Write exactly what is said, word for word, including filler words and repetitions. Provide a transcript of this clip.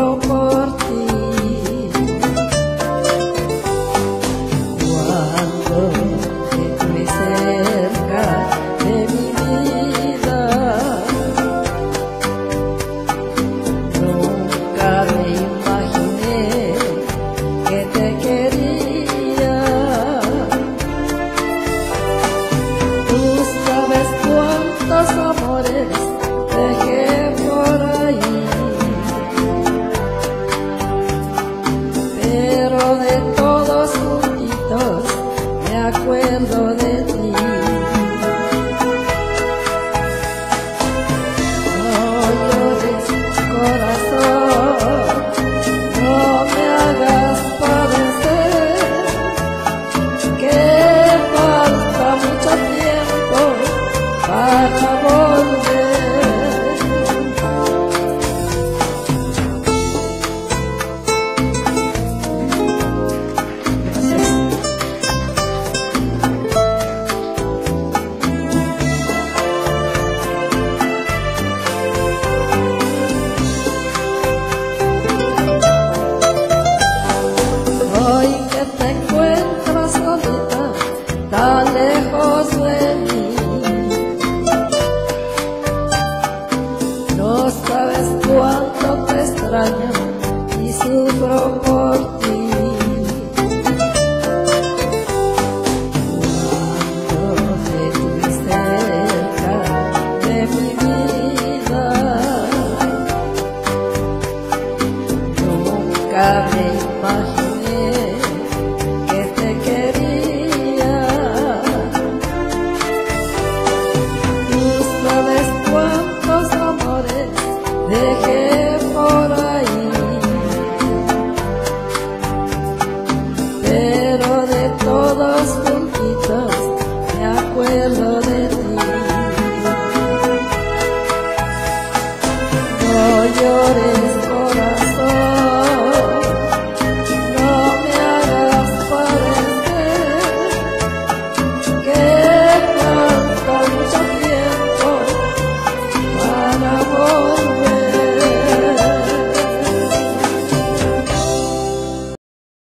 sufro por ti. Cuando estoy cerca de mi vida, nunca me imaginé que te quería. Tú sabes cuántos amores dejé por ahí, pero de todos juntitos me acuerdo de ti. No llores, corazón, no me hagas padecer, que falta mucho tiempo para volver. Hoy que te encuentras solita, tan lejos de mí, no sabes cuánto te extraño y sufro por ti.